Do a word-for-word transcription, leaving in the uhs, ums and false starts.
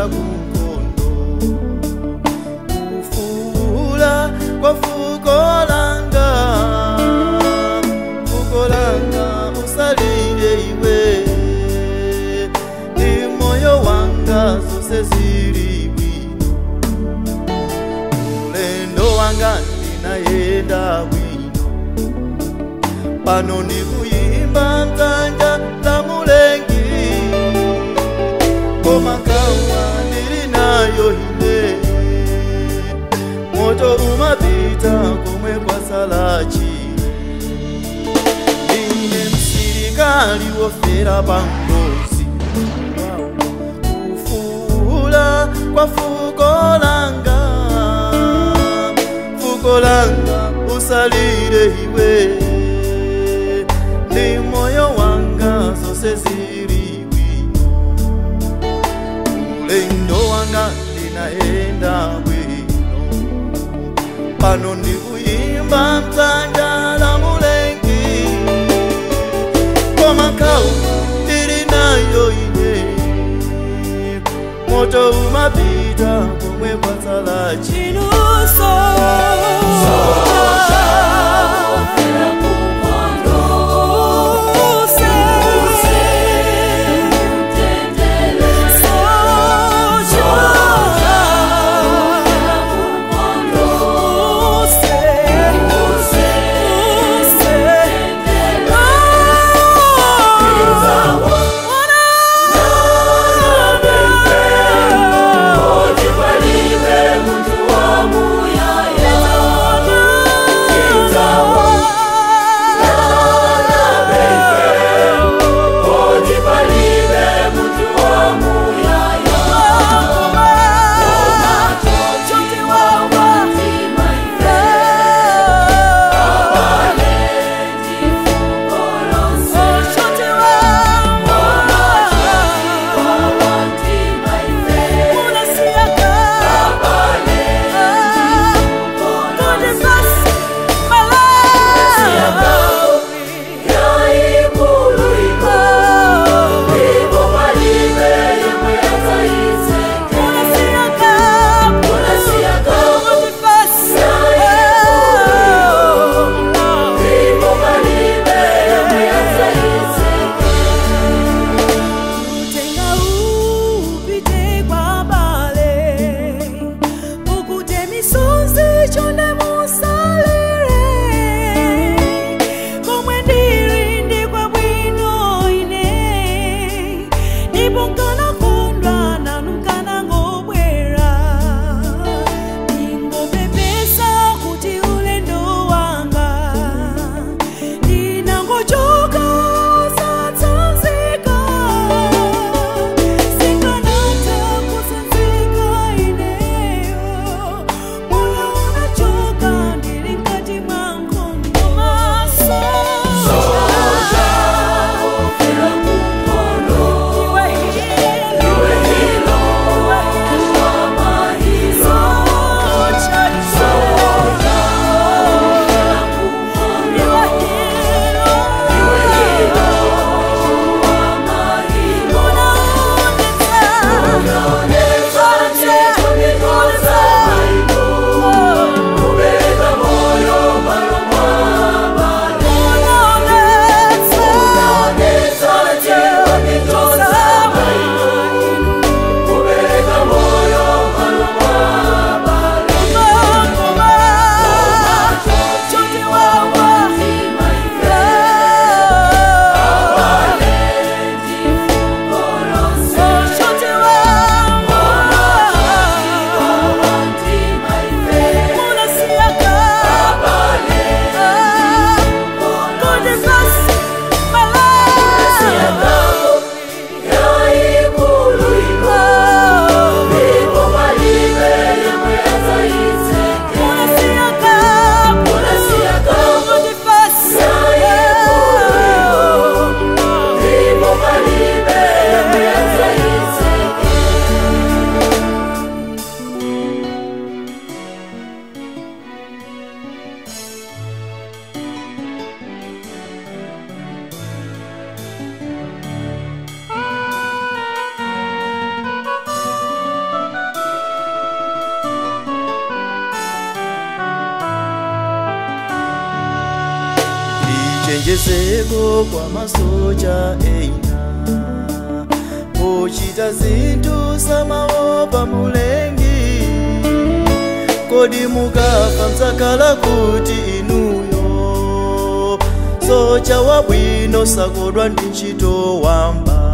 kunkhondo kufula kwa fuko langa fuko langa usalire iwe ni moyo wanga zose ziri bwino ulendo wanga ndinayenda bwino pano ndikuyimba mdzanja la mulengi koma kawa ndili nayo ine moto umapita komwe kwasala chile ine msilikali wofera pangozi kufula kwa fuko langa fuko langa usalire iwe ni moyo wanga zose ziri bwino ulendo wanga ndinaenda bwino pano ndikuyimba mdzanja la mulengi koma kawa ndili nayo ine moto umapita komwe kwasala chinuso Yeah. kuchenjezeko kwa masoja eina kuchita zinthu samaopa mulengi kodi mukafa mzakhala kuti inuyo soja wabwino sakodwa ndi ntchito wamba